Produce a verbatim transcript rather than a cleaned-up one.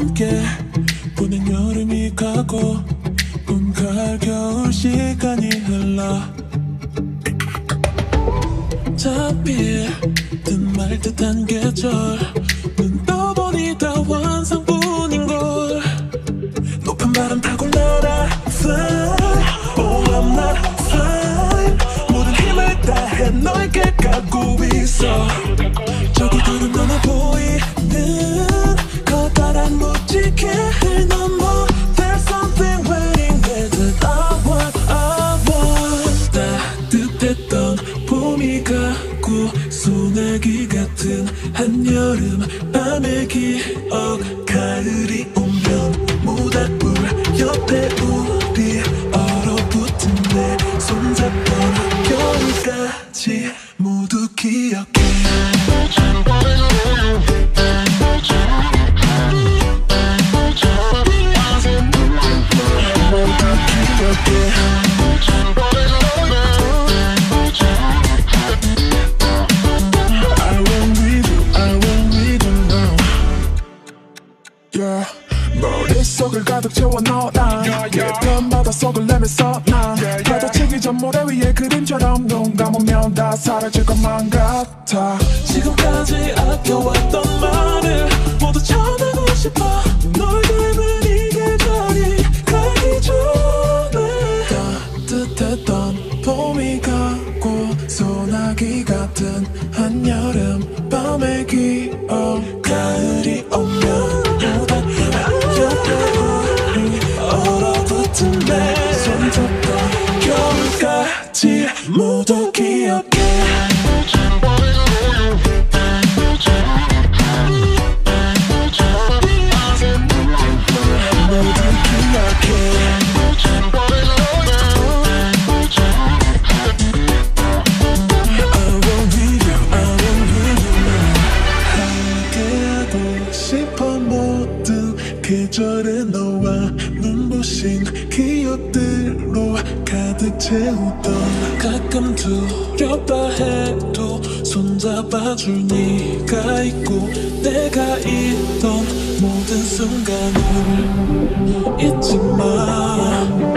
함께 보낸 여름이 가고 봄, 가을, 겨울 시간이 흘러 잡힐 듯 말 듯한 계절 눈 떠보니 다 환상뿐인걸 높은 바람 타고 날아 fly Oh I'm not fine 모든 힘을 다해 너에게 가고 있어 저기들은 너나 보이는 커다란 무지개 넘어 There's something waiting there that I want I want 따뜻했던 봄이 가고 소나기 같은 한여름 밤의 기억 가을이 오면 모닥불 옆에 우리 얼어붙은 내 손잡던 겨울까지 모두 기억해 머릿속을 가득 채워 넣어놔 깊은 바닷속을 내면서 난 가다치기 전 모래 위에 그림처럼 눈 감으면 다 사라질 것만 같아 지금까지 아껴왔던 말을 모두 전하고 싶어 널 닮은 이 계절이 가기 전에 따뜻했던 봄이 가고 소나기 같은 한여름 밤의 기억 가을이 오면 얼어붙은 내 손잡던 겨울까지 모두 기억해 모두 기억해 I won't leave you, I won't leave you now 함께하고 싶어 모든 계절에 너와 눈부신 기억들로 가득 채우던 가끔 두렵다 해도 손잡아줄 네가 있고 내가 있던 모든 순간을 잊지 마